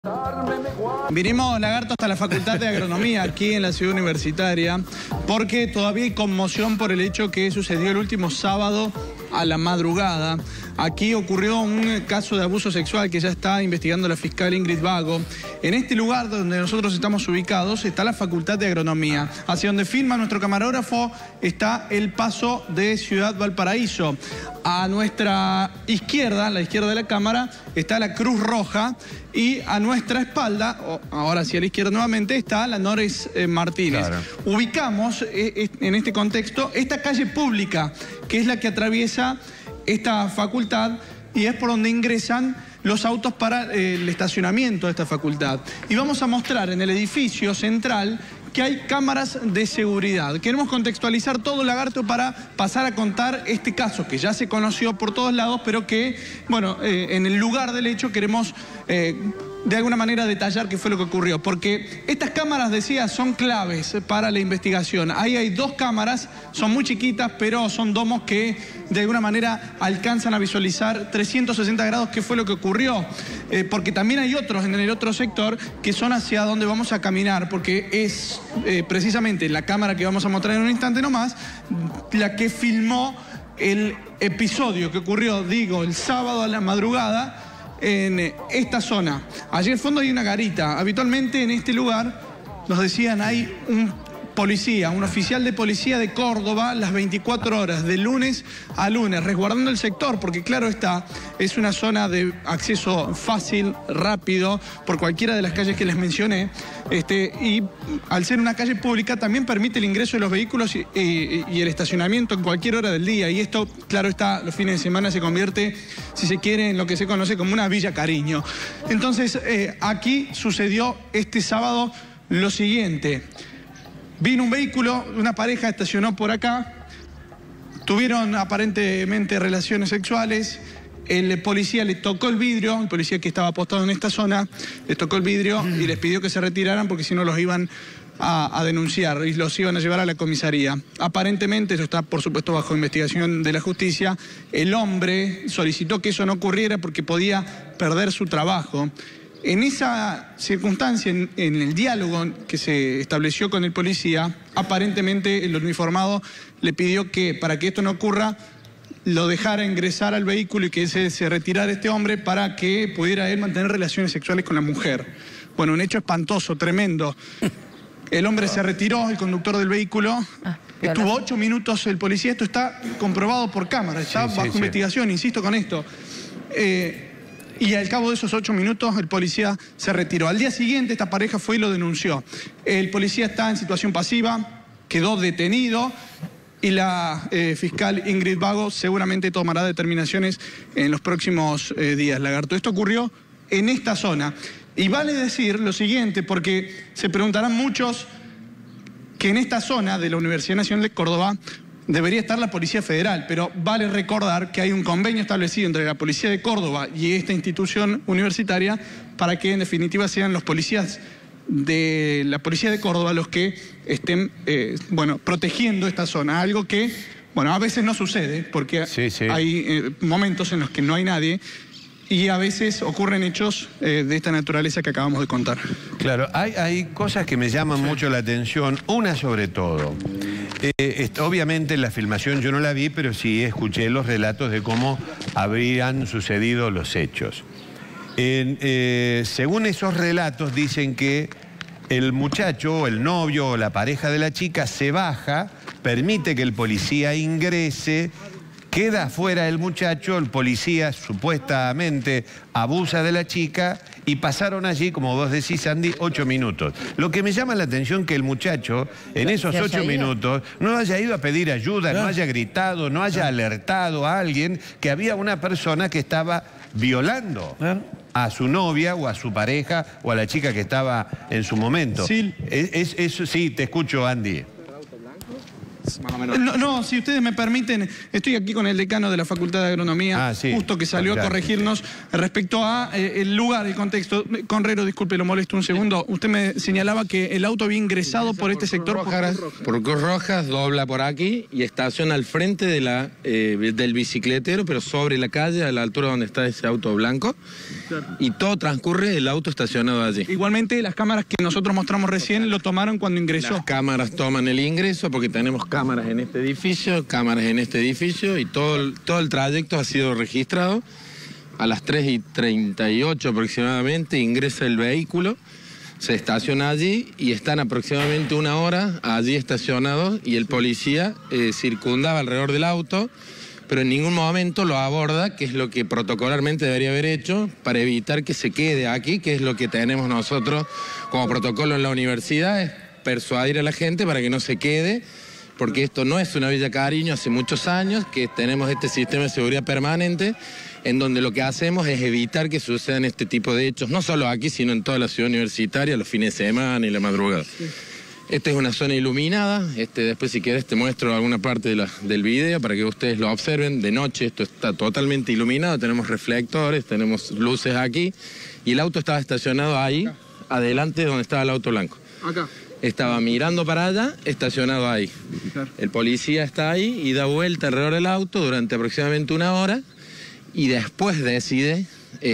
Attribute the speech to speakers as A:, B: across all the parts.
A: Vinimos, Lagarto, hasta la Facultad de Agronomía, aquí en la ciudad universitaria, porque todavía hay conmoción por el hecho que sucedió el último sábado a la madrugada. Aquí ocurrió un caso de abuso sexual que ya está investigando la fiscal Ingrid Vago. En este lugar donde nosotros estamos ubicados está la Facultad de Agronomía. Hacia donde filma nuestro camarógrafo está el paso de Ciudad Valparaíso. A nuestra izquierda, a la izquierda de la cámara, está la Cruz Roja y a nuestra espalda, ahora hacia la izquierda nuevamente, está la Nores Martínez. Claro. Ubicamos en este contexto esta calle pública, que es la que atraviesa esta facultad y es por donde ingresan los autos para el estacionamiento de esta facultad. Y vamos a mostrar en el edificio central que hay cámaras de seguridad. Queremos contextualizar todo, Lagarto, para pasar a contar este caso que ya se conoció por todos lados, pero que, bueno, en el lugar del hecho queremos de alguna manera detallar qué fue lo que ocurrió. Porque estas cámaras, decía, son claves para la investigación. Ahí hay dos cámaras, son muy chiquitas, pero son domos que de alguna manera alcanzan a visualizar 360 grados qué fue lo que ocurrió. Porque también hay otros en el otro sector que son hacia donde vamos a caminar, porque es precisamente la cámara que vamos a mostrar en un instante nomás, la que filmó el episodio que ocurrió, digo, el sábado a la madrugada en esta zona. Allí al fondo hay una garita. Habitualmente en este lugar, nos decían, hay un policía, un oficial de policía de Córdoba las 24 horas, de lunes a lunes, resguardando el sector, porque claro está, es una zona de acceso fácil, rápido, por cualquiera de las calles que les mencioné, y al ser una calle pública también permite el ingreso de los vehículos y el estacionamiento en cualquier hora del día, y esto, claro está, los fines de semana se convierte, si se quiere, en lo que se conoce como una Villa Cariño. Entonces, aquí sucedió este sábado lo siguiente. Vino un vehículo, una pareja estacionó por acá, tuvieron aparentemente relaciones sexuales, el policía le tocó el vidrio, el policía que estaba apostado en esta zona, les tocó el vidrio y les pidió que se retiraran porque si no los iban a denunciar y los iban a llevar a la comisaría. Aparentemente, eso está por supuesto bajo investigación de la justicia, el hombre solicitó que eso no ocurriera porque podía perder su trabajo. En esa circunstancia, en el diálogo que se estableció con el policía, aparentemente el uniformado le pidió que, para que esto no ocurra, lo dejara ingresar al vehículo y que se retirara este hombre para que pudiera él mantener relaciones sexuales con la mujer. Bueno, un hecho espantoso, tremendo. El hombre se retiró, el conductor del vehículo. Estuvo 8 minutos el policía, esto está comprobado por cámara, está bajo investigación, insisto con esto. Y al cabo de esos 8 minutos el policía se retiró. Al día siguiente esta pareja fue y lo denunció. El policía está en situación pasiva, quedó detenido y la fiscal Ingrid Vago seguramente tomará determinaciones en los próximos días, Lagarto. Esto ocurrió en esta zona. Y vale decir lo siguiente, porque se preguntarán muchos que en esta zona de la Universidad Nacional de Córdoba debería estar la Policía Federal, pero vale recordar que hay un convenio establecido entre la Policía de Córdoba y esta institución universitaria para que en definitiva sean los policías de la Policía de Córdoba los que estén protegiendo esta zona, algo que a veces no sucede porque hay momentos en los que no hay nadie y a veces ocurren hechos de esta naturaleza que acabamos de contar.
B: Claro, hay cosas que me llaman mucho la atención, una sobre todo. Obviamente la filmación yo no la vi, pero sí escuché los relatos de cómo habrían sucedido los hechos. Según esos relatos dicen que el muchacho, el novio o la pareja de la chica se baja, permite que el policía ingrese, queda afuera el muchacho, el policía supuestamente abusa de la chica y pasaron allí, como vos decís, Andy, 8 minutos. Lo que me llama la atención que el muchacho, en esos 8 minutos, no haya ido a pedir ayuda, no haya gritado, no haya alertado a alguien que había una persona que estaba violando a su novia o a su pareja o a la chica que estaba en su momento. Sí, sí, te escucho, Andy.
C: más o menos.
A: No, si ustedes me permiten, estoy aquí con el decano de la Facultad de Agronomía,
B: sí,
A: justo que salió a corregirnos respecto a el lugar, el contexto. Conrero, disculpe, lo molesto un segundo. Usted me señalaba que el auto había ingresado por este sector.
C: Por Cruz Rojas, dobla por aquí y estaciona al frente de del bicicletero, pero sobre la calle, a la altura donde está ese auto blanco. Y todo transcurre el auto estacionado allí.
A: Igualmente, las cámaras que nosotros mostramos recién lo tomaron cuando ingresó.
C: Las cámaras toman el ingreso porque tenemos cámaras en este edificio, y todo el trayecto ha sido registrado. A las 3:38 aproximadamente ingresa el vehículo, se estaciona allí y están aproximadamente 1 hora allí estacionados y el policía circundaba alrededor del auto, pero en ningún momento lo aborda, que es lo que protocolarmente debería haber hecho para evitar que se quede aquí, que es lo que tenemos nosotros como protocolo en la universidad, es persuadir a la gente para que no se quede, porque esto no es una Villa Cariño, hace muchos años que tenemos este sistema de seguridad permanente, en donde lo que hacemos es evitar que sucedan este tipo de hechos, no solo aquí, sino en toda la ciudad universitaria, los fines de semana y la madrugada. Sí. Esta es una zona iluminada, después si quieres te muestro alguna parte del video para que ustedes lo observen. De noche esto está totalmente iluminado, tenemos reflectores, tenemos luces aquí, y el auto estaba estacionado ahí, adelante donde estaba el auto blanco.
A: Acá.
C: Estaba mirando para allá, estacionado ahí. El policía está ahí y da vuelta alrededor del auto durante aproximadamente 1 hora y después decide,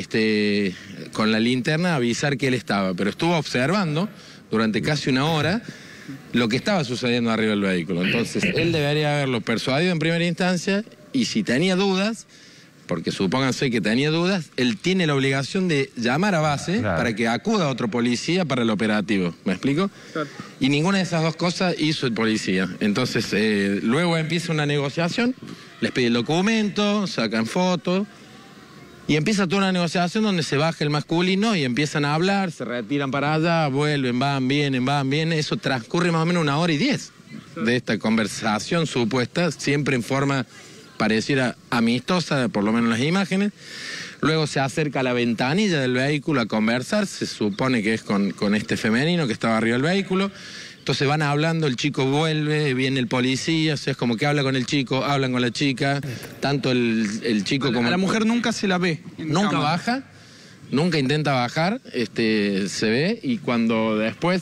C: con la linterna, avisar que él estaba. Pero estuvo observando durante casi 1 hora lo que estaba sucediendo arriba del vehículo. Entonces, él debería haberlo persuadido en primera instancia y si tenía dudas, porque supónganse que tenía dudas, él tiene la obligación de llamar a base para que acuda otro policía para el operativo. ¿Me explico? Claro. Y ninguna de esas dos cosas hizo el policía. Entonces, luego empieza una negociación, les pide el documento, sacan fotos, y empieza toda una negociación donde se baja el masculino y empiezan a hablar, se retiran para allá, vuelven, van, vienen. Eso transcurre más o menos 1 hora y 10 de esta conversación supuesta, siempre en forma pareciera amistosa, por lo menos en las imágenes. Luego se acerca a la ventanilla del vehículo a conversar, se supone que es con este femenino que estaba arriba del vehículo. Entonces van hablando, el chico vuelve, viene el policía, o sea, es como que habla con el chico, hablan con la chica, tanto el chico como...
A: A la mujer nunca se la ve.
C: Nunca baja, nunca intenta bajar, se ve, y cuando después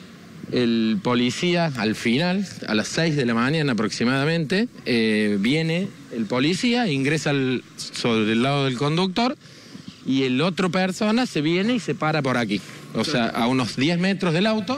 C: el policía, al final, a las 6 de la mañana aproximadamente, viene el policía, ingresa sobre el lado del conductor, y el otro persona se viene y se para por aquí, o sea, a unos 10 metros del auto.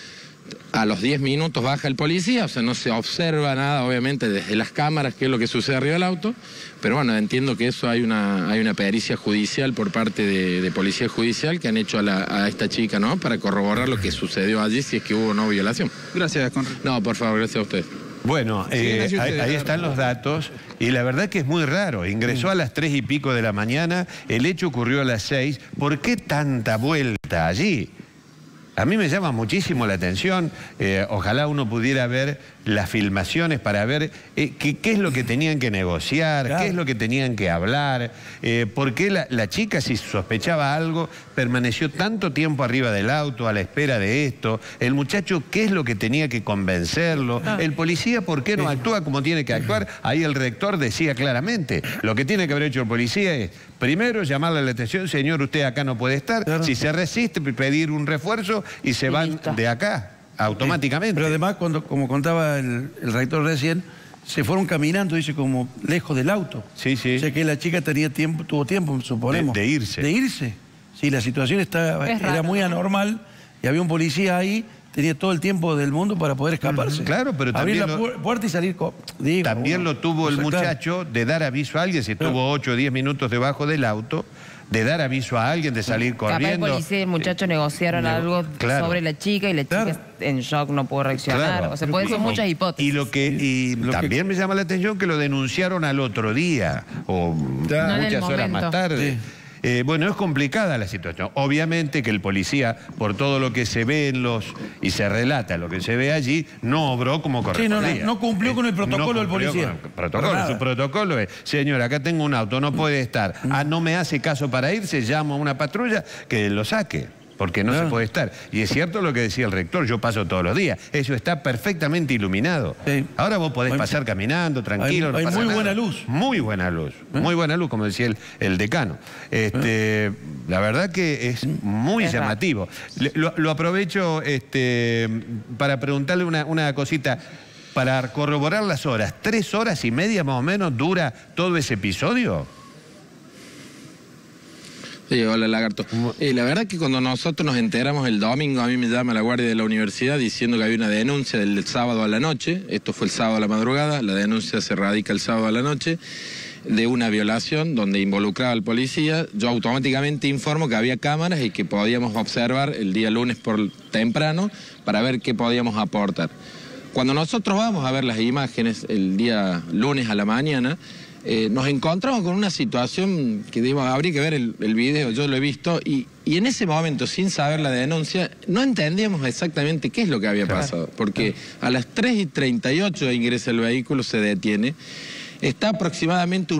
C: A los 10 minutos baja el policía, o sea, no se observa nada, obviamente, desde las cámaras, qué es lo que sucede arriba del auto, pero bueno, entiendo que eso hay una pericia judicial por parte de policía judicial que han hecho a esta chica, ¿no?, para corroborar lo que sucedió allí, si es que hubo o no violación.
A: Gracias, Conrado.
C: No, por favor, gracias a usted.
B: Bueno, ahí están los datos y la verdad que es muy raro. Ingresó a las 3 y pico de la mañana, el hecho ocurrió a las 6. ¿Por qué tanta vuelta allí? A mí me llama muchísimo la atención, ojalá uno pudiera ver las filmaciones para ver qué es lo que tenían que negociar, qué es lo que tenían que hablar, por qué la chica, si sospechaba algo, permaneció tanto tiempo arriba del auto a la espera de esto, el muchacho, qué es lo que tenía que convencerlo, el policía, por qué no actúa como tiene que actuar. Ahí el rector decía claramente, lo que tiene que haber hecho el policía es, primero, llamarle la atención, señor, usted acá no puede estar, si se resiste, pedir un refuerzo y se van de acá automáticamente.
D: Pero además, como contaba el rector recién, se fueron caminando, dice, como lejos del auto.
B: Sí, sí.
D: O sea que la chica tuvo tiempo, suponemos.
B: De irse.
D: De irse. Sí, la situación era muy anormal y había un policía ahí, tenía todo el tiempo del mundo para poder escaparse.
B: Claro, pero también
D: abrir la puerta y salir.
B: También lo tuvo el muchacho de dar aviso a alguien, si estuvo 8 o 10 minutos debajo del auto, de dar aviso a alguien, de salir corriendo.
E: Capaz el policía y el muchacho negociaron algo sobre la chica y la chica en shock no pudo reaccionar. O sea, pueden ser muchas hipótesis.
B: Y también me llama la atención que lo denunciaron al otro día o muchas horas más tarde. Bueno, es complicada la situación. Obviamente que el policía, por todo lo que se ve y se relata lo que se ve allí, no obró como correspondía.
D: Sí, no cumplió con el protocolo del policía.
B: Su protocolo es, señor, acá tengo un auto, no puede estar. No me hace caso para irse, llamo a una patrulla que lo saque. porque no se puede estar. Y es cierto lo que decía el rector, yo paso todos los días, eso está perfectamente iluminado. Ahora vos podés pasar caminando, tranquilo.
D: Hay muy buena luz.
B: Muy buena luz, muy buena luz, como decía el decano. La verdad que es muy llamativo. Lo aprovecho para preguntarle una cosita. Para corroborar las horas, 3 horas y media más o menos dura todo ese episodio.
C: Sí, hola Lagarto. La verdad que cuando nosotros nos enteramos el domingo, a mí me llama la guardia de la universidad diciendo que había una denuncia del sábado a la noche. Esto fue el sábado a la madrugada, la denuncia se radica el sábado a la noche, de una violación donde involucraba al policía. Yo automáticamente informo que había cámaras y que podíamos observar el día lunes por temprano para ver qué podíamos aportar. Cuando nosotros vamos a ver las imágenes el día lunes a la mañana, nos encontramos con una situación que digo, habría que ver el video, yo lo he visto, y en ese momento, sin saber la denuncia, no entendíamos exactamente qué es lo que había pasado, porque a las 3:38 ingresa el vehículo, se detiene, está aproximadamente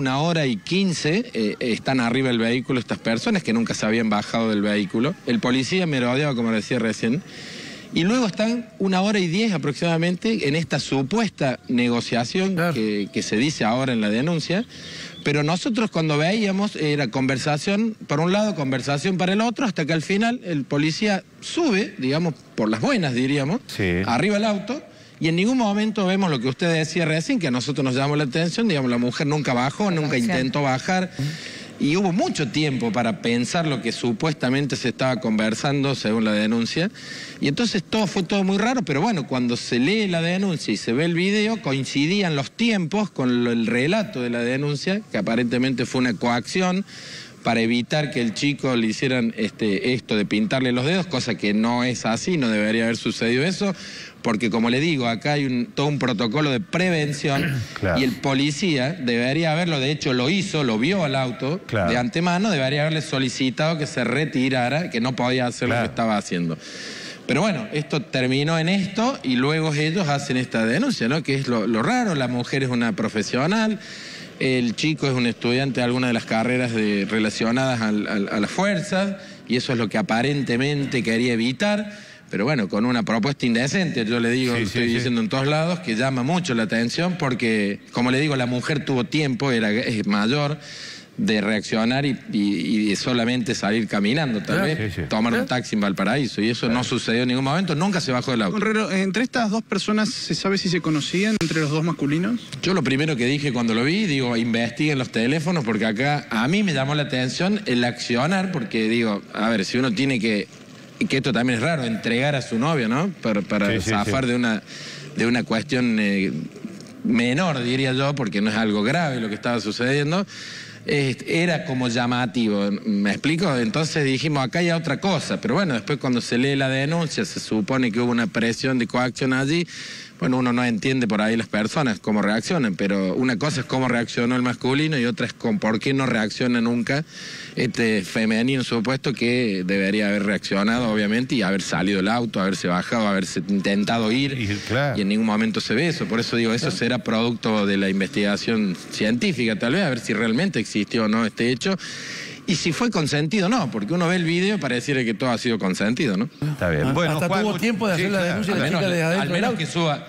C: 1h15, están arriba del vehículo estas personas que nunca se habían bajado del vehículo, el policía merodeaba, como decía recién, y luego están 1h10 aproximadamente en esta supuesta negociación que se dice ahora en la denuncia, pero nosotros cuando veíamos era conversación por un lado, conversación para el otro, hasta que al final el policía sube, digamos, por las buenas diríamos, arriba el auto, y en ningún momento vemos lo que usted decía recién, que a nosotros nos llamó la atención, digamos, la mujer nunca bajó, nunca intentó bajar. Y hubo mucho tiempo para pensar lo que supuestamente se estaba conversando según la denuncia. Y entonces fue todo muy raro, pero bueno, cuando se lee la denuncia y se ve el video, coincidían los tiempos con el relato de la denuncia, que aparentemente fue una coacción para evitar que el chico le hicieran esto de pintarle los dedos, cosa que no es así, no debería haber sucedido eso, porque como le digo, acá hay todo un protocolo de prevención y el policía debería haberlo, de hecho lo hizo, lo vio al auto de antemano, debería haberle solicitado que se retirara, que no podía hacer lo que estaba haciendo. Pero bueno, esto terminó en esto y luego ellos hacen esta denuncia, ¿no? Que es lo raro, la mujer es una profesional, el chico es un estudiante de alguna de las carreras relacionadas a las fuerzas y eso es lo que aparentemente quería evitar. Pero bueno, con una propuesta indecente, yo le digo, estoy diciendo en todos lados, que llama mucho la atención porque, como le digo, la mujer tuvo tiempo, es mayor, de reaccionar y solamente salir caminando, tal vez, tomar un taxi en Valparaíso, y eso no sucedió en ningún momento, nunca se bajó del auto.
A: Herrero, ¿entre estas dos personas se sabe si se conocían, entre los dos masculinos?
C: Yo lo primero que dije cuando lo vi, digo, investiguen los teléfonos, porque acá a mí me llamó la atención el accionar, porque digo, a ver, si uno tiene que esto también es raro, entregar a su novia, ¿no? Para zafar de una cuestión menor, diría yo, porque no es algo grave lo que estaba sucediendo. Era como llamativo, ¿me explico? Entonces dijimos, acá hay otra cosa, pero bueno, después cuando se lee la denuncia, se supone que hubo una presión de coacción allí, bueno, uno no entiende por ahí las personas cómo reaccionan, pero una cosa es cómo reaccionó el masculino y otra es por qué no reacciona nunca este femenino supuesto que debería haber reaccionado, obviamente, y haber salido del auto, haberse bajado, haberse intentado ir, y en ningún momento se ve eso. Por eso digo, eso será producto de la investigación científica, tal vez, a ver si realmente existió o no este hecho. Y si fue consentido, no, porque uno ve el video y pareciera que todo ha sido consentido, ¿no?
B: Está bien. Bueno,
D: hasta tuvo tiempo de hacer la denuncia de la chica de adentro.
C: Al menos que suba.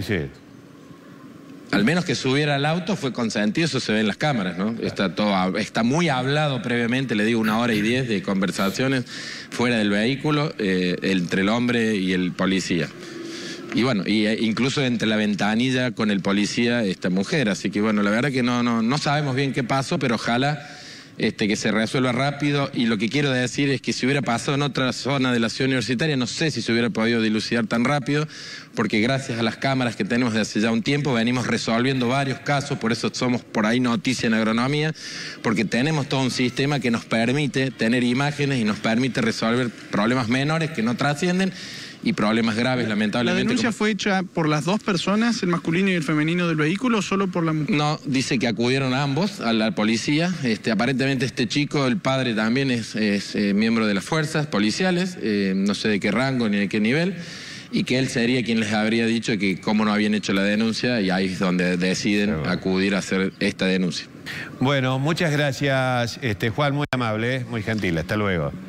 C: Al menos que subiera al auto fue consentido, eso se ve en las cámaras, ¿no? Está muy hablado previamente, le digo 1h10 de conversaciones fuera del vehículo entre el hombre y el policía. Y bueno, incluso entre la ventanilla con el policía esta mujer, así que bueno, la verdad que no sabemos bien qué pasó, pero ojalá que se resuelva rápido, y lo que quiero decir es que si hubiera pasado en otra zona de la ciudad universitaria, no sé si se hubiera podido dilucidar tan rápido, porque gracias a las cámaras que tenemos de hace ya un tiempo, venimos resolviendo varios casos, por eso somos por ahí noticia en agronomía, porque tenemos todo un sistema que nos permite tener imágenes y nos permite resolver problemas menores que no trascienden, y problemas graves, lamentablemente.
A: ¿La denuncia fue hecha por las dos personas, el masculino y el femenino del vehículo, o solo por la mujer?
C: No, dice que acudieron ambos a la policía. Aparentemente este chico, el padre también es miembro de las fuerzas policiales, no sé de qué rango ni de qué nivel, y que él sería quien les habría dicho que cómo no habían hecho la denuncia, y ahí es donde deciden acudir a hacer esta denuncia.
B: Bueno, muchas gracias, Juan, muy amable, muy gentil. Hasta luego.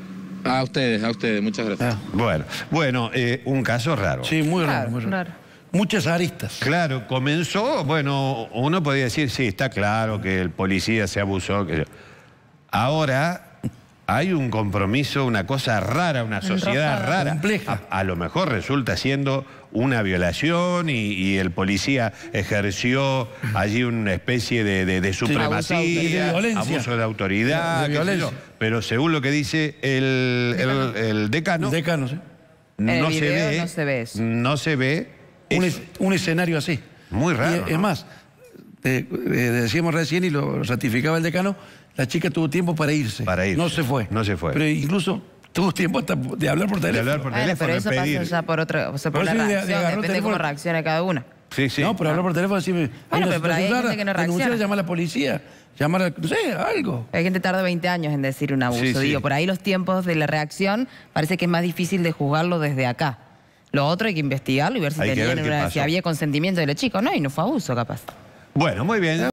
C: A ustedes, muchas gracias.
B: Bueno, un caso raro.
D: Sí, muy raro, muy raro. Muchas aristas.
B: Claro, comenzó, bueno, uno podría decir, sí, está claro que el policía se abusó. Ahora hay un compromiso, una cosa rara, una sociedad rara.
D: Compleja.
B: A lo mejor resulta siendo una violación y el policía ejerció allí una especie de supremacía, abuso de autoridad, pero según lo que dice el decano,
E: sí. No se ve
D: un escenario así.
B: Muy raro.
D: Es más, decíamos recién y lo ratificaba el decano, la chica tuvo tiempo para irse. No se fue. Pero incluso tuvo tiempo hasta de hablar por teléfono.
E: Pero eso pasa ya por otra, o sea, por la reacción, depende de cómo reacciona cada uno.
B: Sí.
D: No, pero hablar por teléfono, decirme,
E: pero hay gente que no reacciona.
D: Llamar a la policía, llamar a, no sé, algo.
E: Hay gente que tarda 20 años en decir un abuso. Digo, por ahí los tiempos de la reacción parece que es más difícil de juzgarlo desde acá. Lo otro hay que investigarlo y ver si había consentimiento de los chicos. No, y no fue abuso, capaz.
B: Bueno, muy bien.